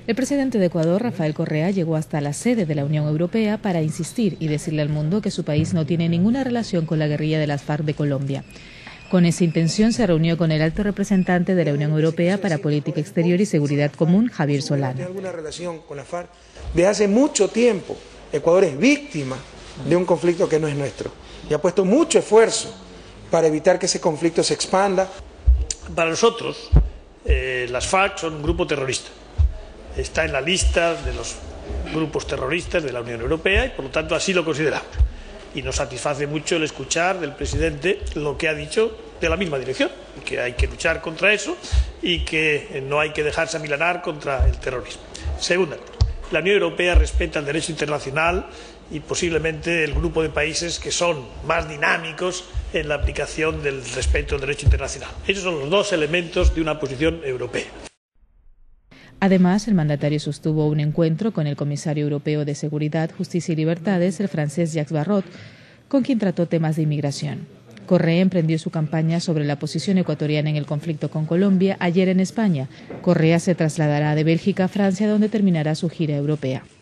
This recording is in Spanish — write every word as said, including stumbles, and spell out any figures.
El presidente de Ecuador, Rafael Correa, llegó hasta la sede de la Unión Europea para insistir y decirle al mundo que su país no tiene ninguna relación con la guerrilla de las FARC de Colombia. Con esa intención se reunió con el alto representante de la Unión Europea para Política Exterior y Seguridad Común, Javier Solana. ¿Tiene alguna relación con la FARC? Desde hace mucho tiempo, Ecuador es víctima de un conflicto que no es nuestro y ha puesto mucho esfuerzo para evitar que ese conflicto se expanda. Para nosotros, eh, las FARC son un grupo terrorista. Está en la lista de los grupos terroristas de la Unión Europea y, por lo tanto, así lo consideramos. Y nos satisface mucho el escuchar del presidente lo que ha dicho de la misma dirección, que hay que luchar contra eso y que no hay que dejarse amilanar contra el terrorismo. Segunda cosa, la Unión Europea respeta el derecho internacional y posiblemente el grupo de países que son más dinámicos en la aplicación del respeto al derecho internacional. Esos son los dos elementos de una posición europea. Además, el mandatario sostuvo un encuentro con el comisario europeo de Seguridad, Justicia y Libertades, el francés Jacques Barrot, con quien trató temas de inmigración. Correa emprendió su campaña sobre la posición ecuatoriana en el conflicto con Colombia ayer en España. Correa se trasladará de Bélgica a Francia, donde terminará su gira europea.